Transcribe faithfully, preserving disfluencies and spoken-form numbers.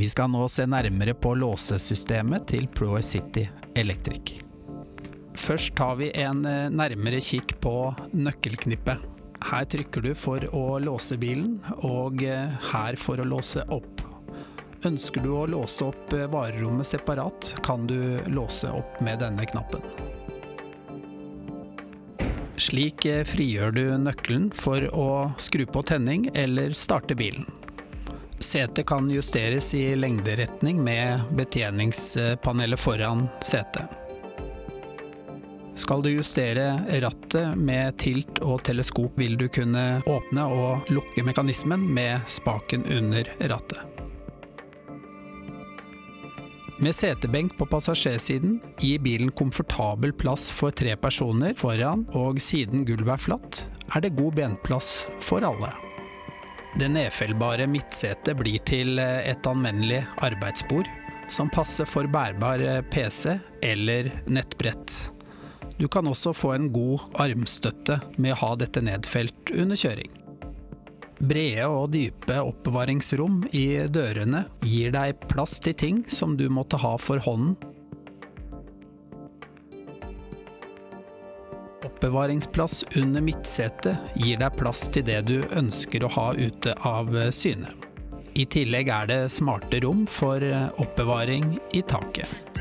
Vi skal nå se nærmere på låsesystemet til ProAcity Electric. Først tar vi en nærmere kikk på nøkkelknippet. Her trykker du for å låse bilen, og her for å låse opp. Ønsker du å låse opp varerommet separat, kan du låse opp med denne knappen. Slik frigjør du nøkkelen for å skru på tenning eller starte bilen. Setet kan justeres i lengderetning med betjeningspanelet foran setet. Skal du justere rattet med tilt og teleskop, vil du kunne åpne og lukke mekanismen med spaken under rattet. Med setebenk på passasjersiden gir bilen komfortabel plass for tre personer foran, og siden gulvet er flatt, er det god benplass for alle. Det nedfellbare midtsetet blir til et anvendelig arbeidsbord som passer for bærbar P C eller nettbrett. Du kan også få en god armstøtte med å ha dette nedfelt under kjøring. Brede og dype oppbevaringsrom i dørene gir deg plass til ting som du måtte ha for hånden. Oppbevaringsplass under midtsetet gir deg plass til det du ønsker å ha ute av syne. I tillegg er det smarte rom for oppbevaring i taket.